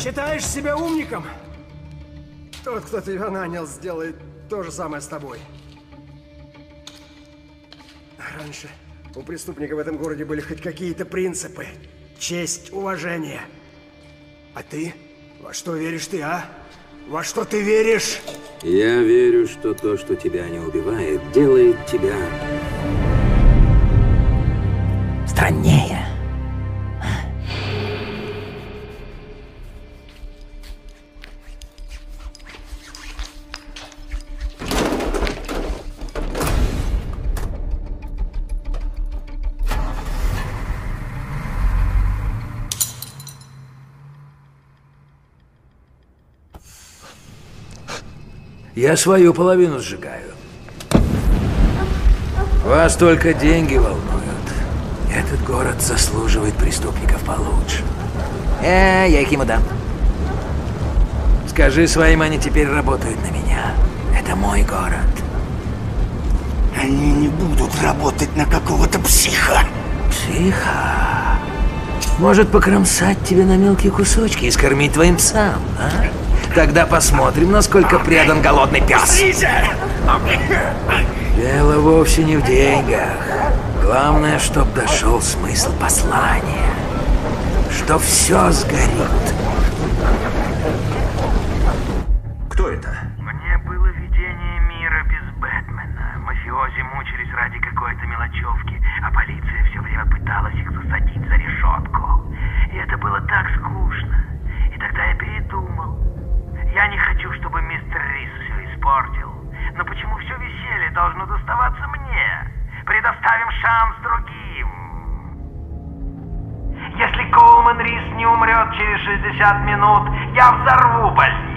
Считаешь себя умником? Тот, кто тебя нанял, сделает то же самое с тобой. Раньше у преступника в этом городе были хоть какие-то принципы. Честь, уважение. А ты? Во что веришь ты, а? Во что ты веришь? Я верю, что то, что тебя не убивает, делает тебя страннее. Я свою половину сжигаю. Вас только деньги волнуют. Этот город заслуживает преступников получше. Я их ему дам. Скажи своим, они теперь работают на меня. Это мой город. Они не будут работать на какого-то психа. Психа? Может покромсать тебя на мелкие кусочки и скормить твоим псам, а? Тогда посмотрим, насколько предан голодный пес. Дело вовсе не в деньгах. Главное, чтоб дошел смысл послания. Что все сгорит. Кто это? Мне было видение мира без Бэтмена. Мафиози мучились ради какой-то мелочевки, а полиция все время пыталась их засадить за решетку. И это было так скучно. И тогда я передумал. Я не хочу, чтобы мистер Рис все испортил. Но почему все веселье должно доставаться мне? Предоставим шанс другим. Если Коулман Рис не умрет через 60 минут, я взорву больницу.